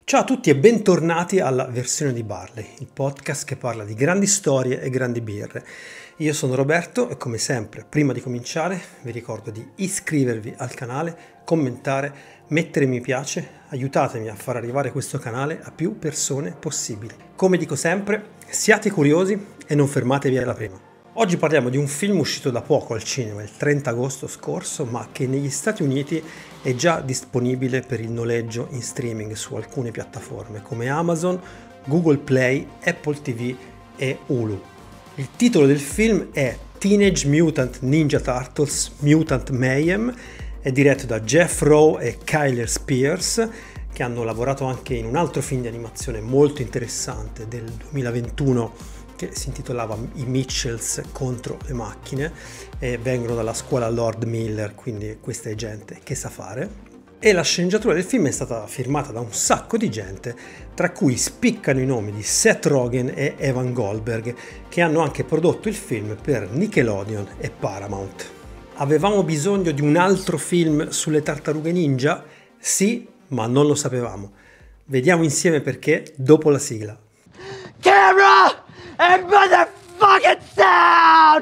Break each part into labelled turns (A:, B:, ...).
A: Ciao a tutti e bentornati alla versione di Barley, il podcast che parla di grandi storie e grandi birre. Io sono Roberto e come sempre, prima di cominciare, vi ricordo di iscrivervi al canale, commentare, mettere mi piace, aiutatemi a far arrivare questo canale a più persone possibili. Come dico sempre, siate curiosi e non fermatevi alla prima. Oggi parliamo di un film uscito da poco al cinema, il 30 agosto scorso, ma che negli Stati Uniti è già disponibile per il noleggio in streaming su alcune piattaforme come Amazon, Google Play, Apple TV e Hulu. Il titolo del film è Teenage Mutant Ninja Turtles Mutant Mayhem, è diretto da Jeff Rowe e Kyler Spears, che hanno lavorato anche in un altro film di animazione molto interessante del 2021 che si intitolava I Mitchells contro le macchine e vengono dalla scuola Lord Miller, quindi questa è gente che sa fare. E la sceneggiatura del film è stata firmata da un sacco di gente, tra cui spiccano i nomi di Seth Rogen e Evan Goldberg, che hanno anche prodotto il film per Nickelodeon e Paramount. Avevamo bisogno di un altro film sulle tartarughe ninja? Sì, ma non lo sapevamo. Vediamo insieme perché dopo la sigla.
B: Camera and motherfucking sound!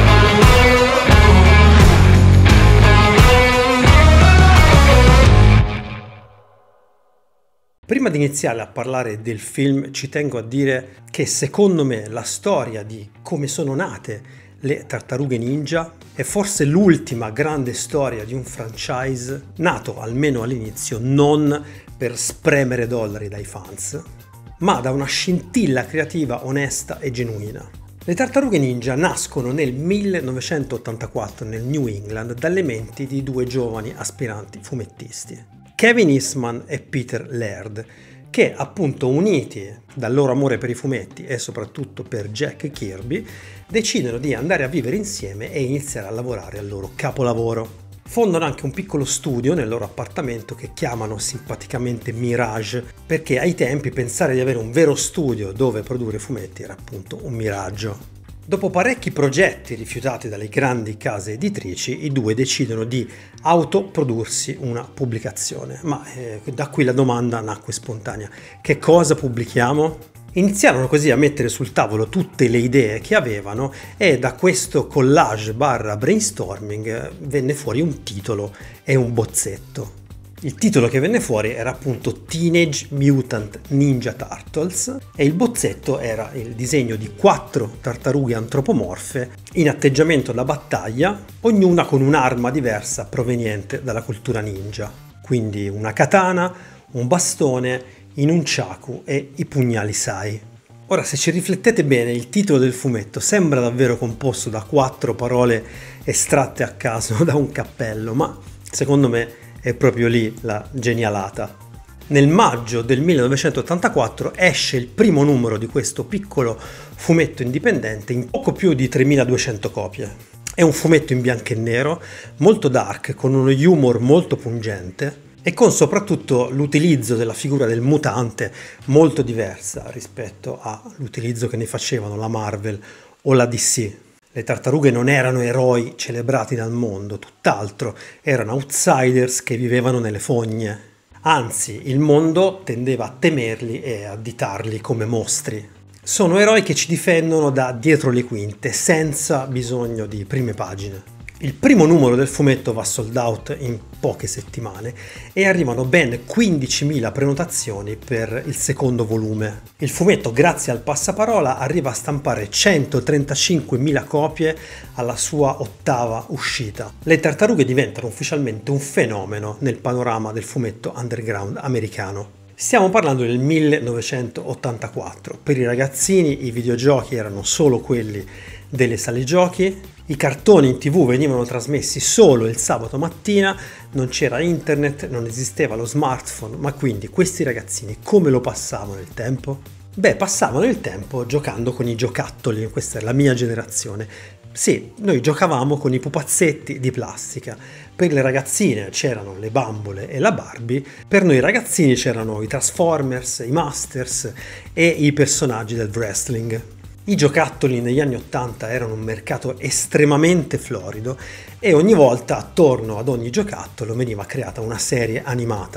A: Prima di iniziare a parlare del film ci tengo a dire che secondo me la storia di come sono nate le tartarughe ninja è forse l'ultima grande storia di un franchise nato almeno all'inizio non per spremere dollari dai fans, ma da una scintilla creativa onesta e genuina. Le tartarughe ninja nascono nel 1984 nel New England dalle menti di due giovani aspiranti fumettisti, Kevin Eastman e Peter Laird, che appunto uniti dal loro amore per i fumetti e soprattutto per Jack Kirby, decidono di andare a vivere insieme e iniziare a lavorare al loro capolavoro. Fondano anche un piccolo studio nel loro appartamento che chiamano simpaticamente Mirage, perché ai tempi pensare di avere un vero studio dove produrre fumetti era appunto un miraggio. Dopo parecchi progetti rifiutati dalle grandi case editrici, i due decidono di autoprodursi una pubblicazione, ma da qui la domanda nacque spontanea: che cosa pubblichiamo? Iniziarono così a mettere sul tavolo tutte le idee che avevano e da questo collage / brainstorming venne fuori un titolo e un bozzetto. Il titolo che venne fuori era appunto Teenage Mutant Ninja Turtles e il bozzetto era il disegno di 4 tartarughe antropomorfe in atteggiamento da battaglia, ognuna con un'arma diversa proveniente dalla cultura ninja, quindi una katana, un bastone, i nunchaku e i pugnali sai. Ora, se ci riflettete bene, il titolo del fumetto sembra davvero composto da 4 parole estratte a caso da un cappello, ma secondo me è proprio lì la genialata. Nel maggio del 1984 esce il primo numero di questo piccolo fumetto indipendente in poco più di 3200 copie. È un fumetto in bianco e nero, molto dark, con uno humor molto pungente e con soprattutto l'utilizzo della figura del mutante molto diversa rispetto all'utilizzo che ne facevano la Marvel o la DC. Le tartarughe non erano eroi celebrati dal mondo, tutt'altro, erano outsiders che vivevano nelle fogne. Anzi, il mondo tendeva a temerli e a additarli come mostri. Sono eroi che ci difendono da dietro le quinte, senza bisogno di prime pagine. Il primo numero del fumetto va sold out in poche settimane e arrivano ben 15.000 prenotazioni per il secondo volume. Il fumetto, grazie al passaparola, arriva a stampare 135.000 copie alla sua 8ª uscita. Le tartarughe diventano ufficialmente un fenomeno nel panorama del fumetto underground americano. Stiamo parlando del 1984. Per i ragazzini i videogiochi erano solo quelli delle sale giochi, i cartoni in TV venivano trasmessi solo il sabato mattina, non c'era internet, non esisteva lo smartphone, ma quindi questi ragazzini come lo passavano il tempo? Beh, passavano il tempo giocando con i giocattoli, questa è la mia generazione. Sì, noi giocavamo con i pupazzetti di plastica. Per le ragazzine c'erano le bambole e la Barbie, per noi ragazzini c'erano i Transformers, i Masters e i personaggi del wrestling. I giocattoli negli anni 80 erano un mercato estremamente florido e ogni volta attorno ad ogni giocattolo veniva creata una serie animata.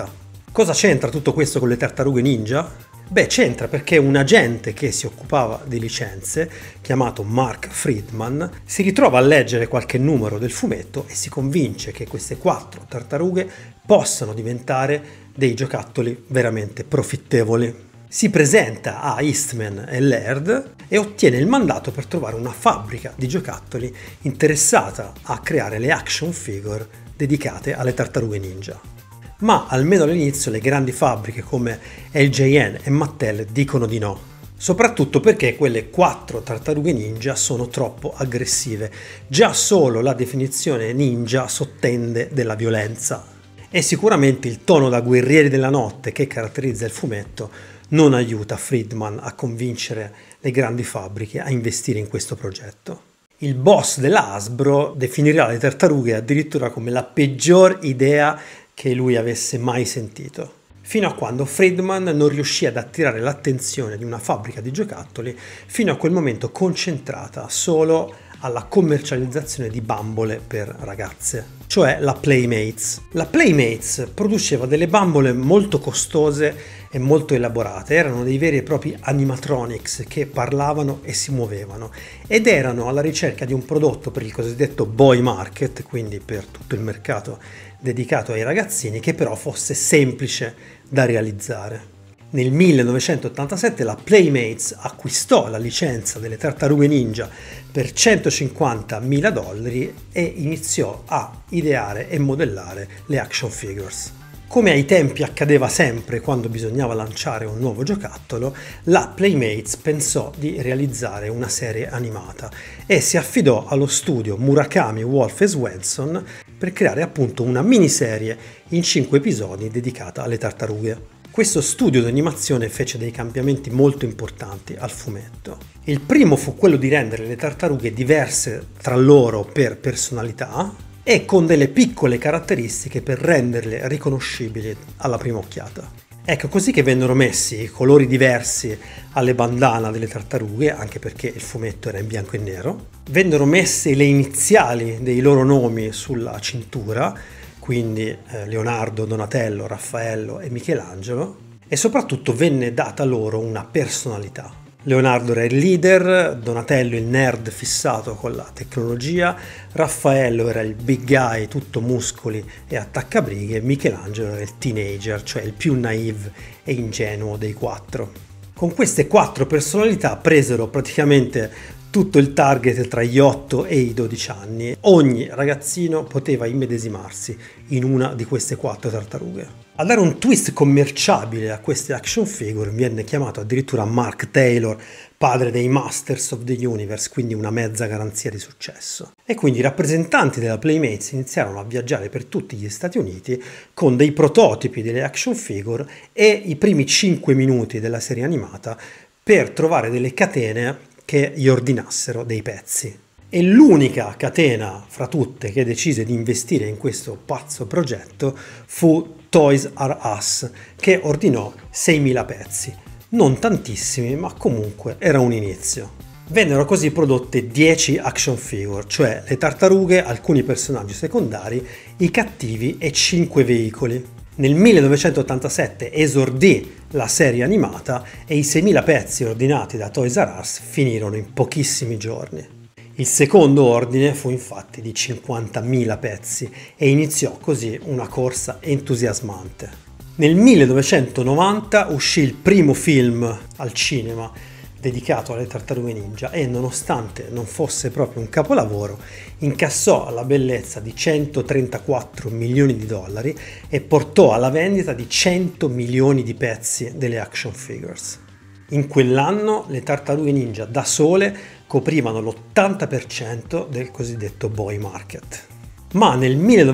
A: Cosa c'entra tutto questo con le tartarughe ninja? Beh, c'entra perché un agente che si occupava di licenze, chiamato Mark Friedman, si ritrova a leggere qualche numero del fumetto e si convince che queste 4 tartarughe possano diventare dei giocattoli veramente profittevoli. Si presenta a Eastman e Laird e ottiene il mandato per trovare una fabbrica di giocattoli interessata a creare le action figure dedicate alle tartarughe ninja. Ma almeno all'inizio le grandi fabbriche come LJN e Mattel dicono di no, soprattutto perché quelle 4 tartarughe ninja sono troppo aggressive. Già solo la definizione ninja sottende della violenza e sicuramente il tono da guerrieri della notte che caratterizza il fumetto non aiuta Friedman a convincere le grandi fabbriche a investire in questo progetto. Il boss della Hasbro definirà le tartarughe addirittura come la peggior idea che lui avesse mai sentito, fino a quando Friedman non riuscì ad attirare l'attenzione di una fabbrica di giocattoli fino a quel momento concentrata solo alla commercializzazione di bambole per ragazze, cioè la Playmates. La Playmates produceva delle bambole molto costose e molto elaborate, erano dei veri e propri animatronics che parlavano e si muovevano ed erano alla ricerca di un prodotto per il cosiddetto boy market, quindi per tutto il mercato dedicato ai ragazzini, che però fosse semplice da realizzare. Nel 1987 la Playmates acquistò la licenza delle tartarughe ninja per $150.000 e iniziò a ideare e modellare le action figures. Come ai tempi accadeva sempre quando bisognava lanciare un nuovo giocattolo, la Playmates pensò di realizzare una serie animata e si affidò allo studio Murakami, Wolf e Swenson per creare appunto una miniserie in 5 episodi dedicata alle tartarughe. Questo studio di animazione fece dei cambiamenti molto importanti al fumetto. Il primo fu quello di rendere le tartarughe diverse tra loro per personalità e con delle piccole caratteristiche per renderle riconoscibili alla prima occhiata. Ecco, così che vennero messi colori diversi alle bandana delle tartarughe, anche perché il fumetto era in bianco e nero. Vennero messe le iniziali dei loro nomi sulla cintura, quindi Leonardo, Donatello, Raffaello e Michelangelo, e soprattutto venne data loro una personalità. Leonardo era il leader, Donatello il nerd fissato con la tecnologia, Raffaello era il big guy tutto muscoli e attaccabrighe, Michelangelo era il teenager, cioè il più naive e ingenuo dei 4. Con queste 4 personalità presero praticamente tutto il target tra gli 8 e i 12 anni. Ogni ragazzino poteva immedesimarsi in una di queste 4 tartarughe. A dare un twist commerciabile a queste action figure viene chiamato addirittura Mark Taylor, padre dei Masters of the Universe, quindi una mezza garanzia di successo. E quindi i rappresentanti della Playmates iniziarono a viaggiare per tutti gli Stati Uniti con dei prototipi delle action figure e i primi 5 minuti della serie animata per trovare delle catene che gli ordinassero dei pezzi. E l'unica catena fra tutte che decise di investire in questo pazzo progetto fu Toys R Us, che ordinò 6.000 pezzi. Non tantissimi, ma comunque era un inizio. Vennero così prodotte 10 action figure, cioè le tartarughe, alcuni personaggi secondari, i cattivi e 5 veicoli. Nel 1987 esordì la serie animata e i 6.000 pezzi ordinati da Toys R Us finirono in pochissimi giorni. Il secondo ordine fu infatti di 50.000 pezzi e iniziò così una corsa entusiasmante. Nel 1990 uscì il primo film al cinema dedicato alle tartarughe ninja e, nonostante non fosse proprio un capolavoro, incassò la bellezza di $134 milioni e portò alla vendita di 100 milioni di pezzi delle action figures. In quell'anno le tartarughe ninja da sole coprivano l'80% del cosiddetto boy market. Ma nel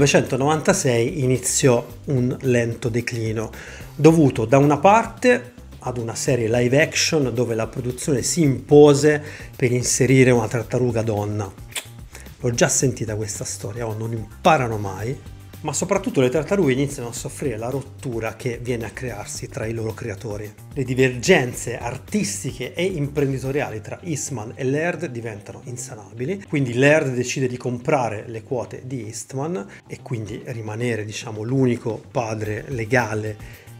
A: 1996 iniziò un lento declino, dovuto da una parte ad una serie live action dove la produzione si impose per inserire una tartaruga donna. L'ho già sentita questa storia, non imparano mai. Ma soprattutto le tartarughe iniziano a soffrire la rottura che viene a crearsi tra i loro creatori. Le divergenze artistiche e imprenditoriali tra Eastman e Laird diventano insanabili, quindi Laird decide di comprare le quote di Eastman e quindi rimanere, l'unico padre legale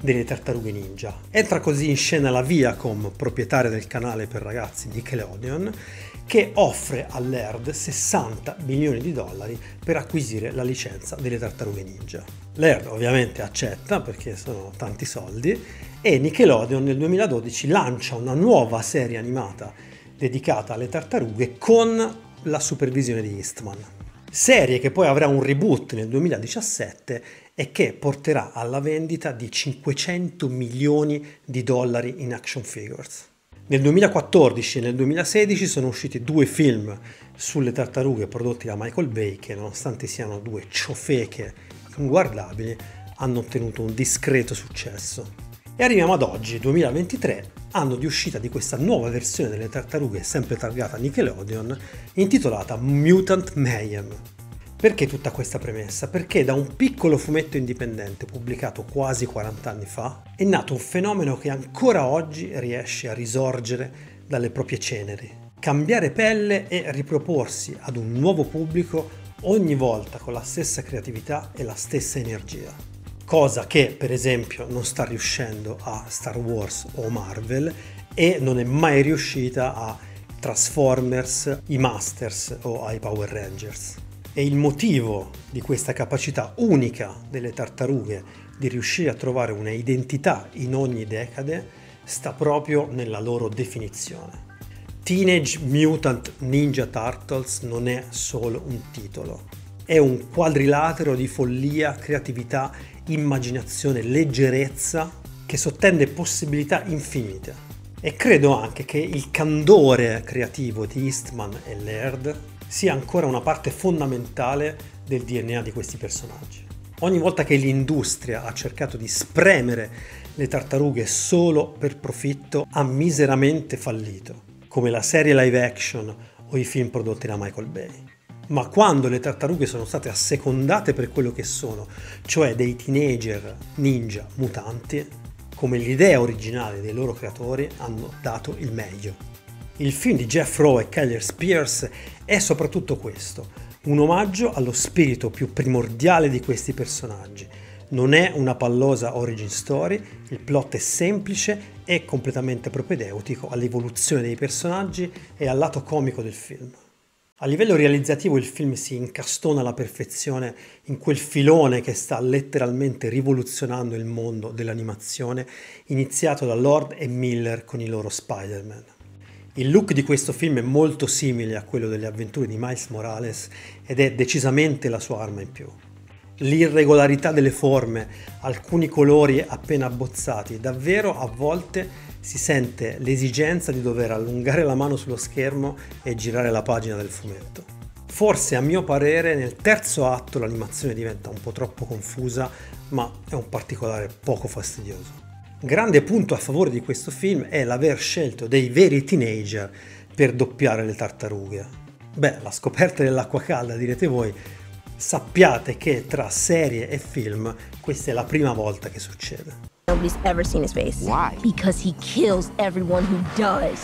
A: delle Tartarughe Ninja. Entra così in scena la Viacom, proprietaria del canale per ragazzi Nickelodeon, che offre all'Erd 60 milioni di dollari per acquisire la licenza delle Tartarughe Ninja. L'Erd ovviamente accetta perché sono tanti soldi e Nickelodeon nel 2012 lancia una nuova serie animata dedicata alle tartarughe con la supervisione di Eastman. Serie che poi avrà un reboot nel 2017 e che porterà alla vendita di 500 milioni di dollari in action figures. Nel 2014 e nel 2016 sono usciti 2 film sulle tartarughe prodotti da Michael Bay che, nonostante siano 2 ciofeche inguardabili, hanno ottenuto un discreto successo. E arriviamo ad oggi, 2023, anno di uscita di questa nuova versione delle tartarughe sempre targata Nickelodeon, intitolata Mutant Mayhem. Perché tutta questa premessa? Perché da un piccolo fumetto indipendente pubblicato quasi 40 anni fa è nato un fenomeno che ancora oggi riesce a risorgere dalle proprie ceneri, cambiare pelle e riproporsi ad un nuovo pubblico ogni volta con la stessa creatività e la stessa energia. Cosa che per esempio non sta riuscendo a Star Wars o Marvel e non è mai riuscita a Transformers, i Masters o ai Power Rangers. E il motivo di questa capacità unica delle tartarughe di riuscire a trovare una identità in ogni decade sta proprio nella loro definizione. Teenage Mutant Ninja Turtles non è solo un titolo, è un quadrilatero di follia, creatività, immaginazione, leggerezza che sottende possibilità infinite. E credo anche che il candore creativo di Eastman e Laird sia ancora una parte fondamentale del DNA di questi personaggi. Ogni volta che l'industria ha cercato di spremere le tartarughe solo per profitto, ha miseramente fallito, come la serie live action o i film prodotti da Michael Bay. Ma quando le tartarughe sono state assecondate per quello che sono, cioè dei teenager ninja mutanti, come l'idea originale dei loro creatori, hanno dato il meglio. Il film di Jeff Rowe e Kelly Spears è soprattutto questo, un omaggio allo spirito più primordiale di questi personaggi. Non è una pallosa origin story, il plot è semplice e completamente propedeutico all'evoluzione dei personaggi e al lato comico del film. A livello realizzativo il film si incastona alla perfezione in quel filone che sta letteralmente rivoluzionando il mondo dell'animazione, iniziato da Lord e Miller con i loro Spider-Man. Il look di questo film è molto simile a quello delle avventure di Miles Morales ed è decisamente la sua arma in più. L'irregolarità delle forme, alcuni colori appena abbozzati, davvero a volte si sente l'esigenza di dover allungare la mano sullo schermo e girare la pagina del fumetto. Forse a mio parere nel terzo atto l'animazione diventa un po' troppo confusa, ma è un particolare poco fastidioso. Grande punto a favore di questo film è l'aver scelto dei veri teenager per doppiare le tartarughe. Beh, la scoperta dell'acqua calda, direte voi. Sappiate che tra serie e film questa è la prima volta che succede.
C: Nobody's ever seen his face.
D: Why?
C: Because he kills everyone who does.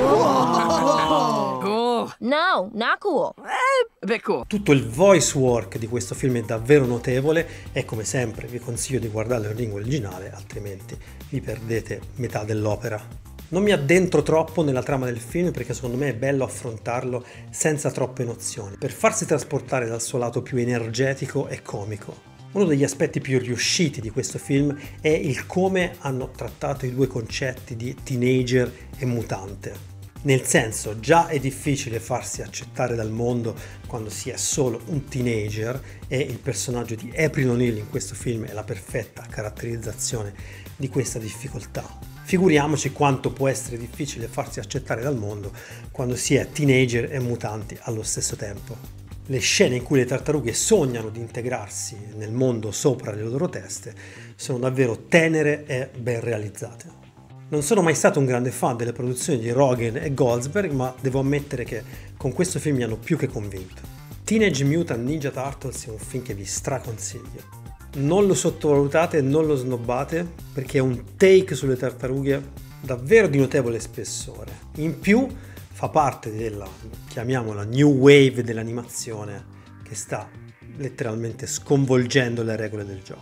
D: Cool.
C: No, not cool.
D: A bit cool.
A: Tutto il voice work di questo film è davvero notevole e come sempre vi consiglio di guardarlo in lingua originale, altrimenti vi perdete metà dell'opera. Non mi addentro troppo nella trama del film perché secondo me è bello affrontarlo senza troppe nozioni, per farsi trasportare dal suo lato più energetico e comico. Uno degli aspetti più riusciti di questo film è il come hanno trattato i due concetti di teenager e mutante. Nel senso, già è difficile farsi accettare dal mondo quando si è solo un teenager e il personaggio di April O'Neil in questo film è la perfetta caratterizzazione di questa difficoltà. Figuriamoci quanto può essere difficile farsi accettare dal mondo quando si è teenager e mutanti allo stesso tempo. Le scene in cui le tartarughe sognano di integrarsi nel mondo sopra le loro teste sono davvero tenere e ben realizzate. Non sono mai stato un grande fan delle produzioni di Rogen e Goldsberg, ma devo ammettere che con questo film mi hanno più che convinto. Teenage Mutant Ninja Turtles è un film che vi straconsiglio. Non lo sottovalutate e non lo snobbate perché è un take sulle tartarughe davvero di notevole spessore. In più fa parte della, chiamiamola, new wave dell'animazione che sta letteralmente sconvolgendo le regole del gioco.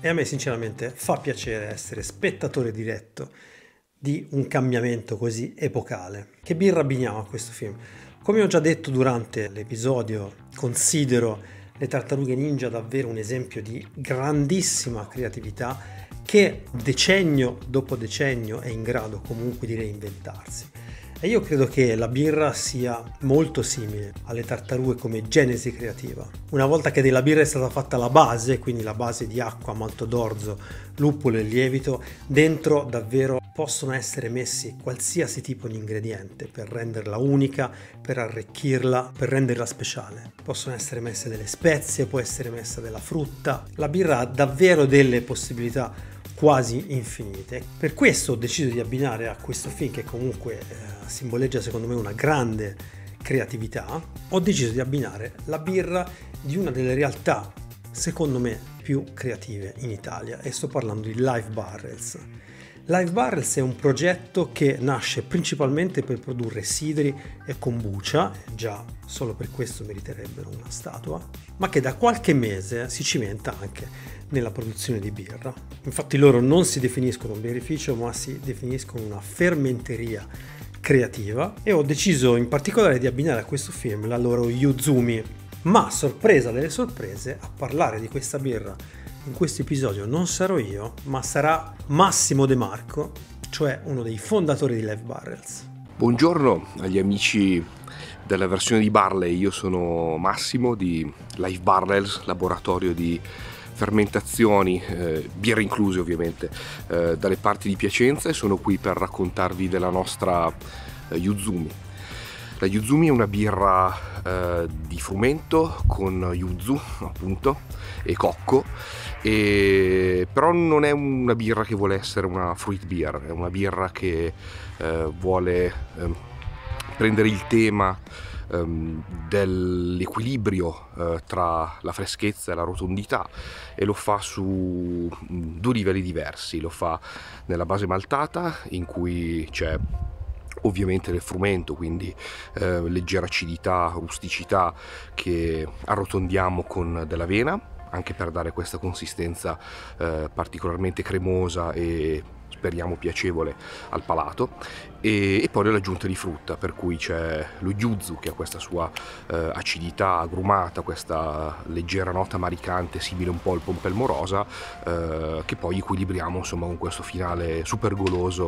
A: e a me sinceramente fa piacere essere spettatore diretto di un cambiamento così epocale. Che birra abbiniamo a questo film? Come ho già detto durante l'episodio, considero le Tartarughe Ninja davvero un esempio di grandissima creatività che decennio dopo decennio è in grado comunque di reinventarsi. E io credo che la birra sia molto simile alle tartarughe come genesi creativa. Una volta che della birra è stata fatta la base, quindi la base di acqua, malto d'orzo, luppolo e lievito, dentro davvero possono essere messi qualsiasi tipo di ingrediente per renderla unica, per arricchirla, per renderla speciale. Possono essere messe delle spezie, può essere messa della frutta. La birra ha davvero delle possibilità quasi infinite. Per questo ho deciso di abbinare a questo film, che comunque simboleggia secondo me una grande creatività, ho deciso di abbinare la birra di una delle realtà secondo me più creative in Italia, e sto parlando di Live Barrels. Live Barrels è un progetto che nasce principalmente per produrre sidri e kombucha, già solo per questo meriterebbero una statua, ma che da qualche mese si cimenta anche nella produzione di birra. Infatti loro non si definiscono un birrificio, ma si definiscono una fermenteria creativa, e ho deciso in particolare di abbinare a questo film la loro Yuzumi. Ma sorpresa delle sorprese, a parlare di questa birra in questo episodio non sarò io, ma sarà Massimo De Marco, cioè uno dei fondatori di Live Barrels.
D: Buongiorno agli amici della versione di Barley, io sono Massimo di Live Barrels, laboratorio di fermentazioni, birre incluse ovviamente, dalle parti di Piacenza, e sono qui per raccontarvi della nostra Yuzumi. La Yuzumi è una birra di frumento con yuzu appunto e cocco, però non è una birra che vuole essere una fruit beer, è una birra che vuole prendere il tema dell'equilibrio tra la freschezza e la rotondità, e lo fa su due livelli diversi. Lo fa nella base maltata, in cui c'è ovviamente del frumento, quindi leggera acidità, rusticità, che arrotondiamo con dell'avena, anche per dare questa consistenza particolarmente cremosa e speriamo piacevole al palato, e poi l'aggiunta di frutta, per cui c'è lo yuzu che ha questa sua acidità agrumata, questa leggera nota maricante simile un po' al pompelmo rosa, che poi equilibriamo insomma con questo finale super goloso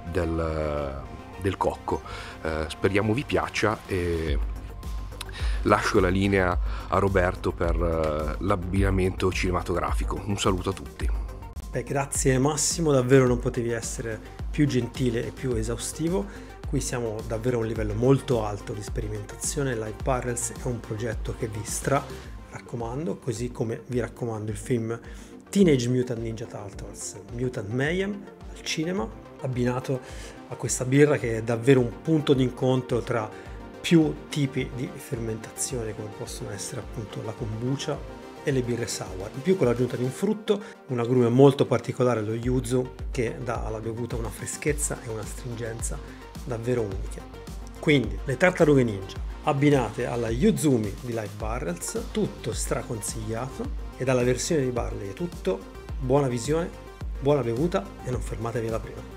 D: del cocco. Speriamo vi piaccia, e lascio la linea a Roberto per l'abbinamento cinematografico. Un saluto a tutti.
A: Grazie Massimo, davvero non potevi essere più gentile e più esaustivo. Qui siamo davvero a un livello molto alto di sperimentazione. Live Barrels è un progetto che vi raccomando, così come vi raccomando il film Teenage Mutant Ninja Turtles Mutant Mayhem al cinema, abbinato a questa birra che è davvero un punto di incontro tra più tipi di fermentazione, come possono essere appunto la kombucha e le birre sour, in più con l'aggiunta di un frutto, un agrume molto particolare, lo yuzu, che dà alla bevuta una freschezza e una stringenza davvero uniche. Quindi le Tartarughe Ninja abbinate alla Yuzumi di Live Barrels, tutto straconsigliato, e dalla versione di Barley è tutto. Buona visione, buona bevuta, e non fermatevi alla prima.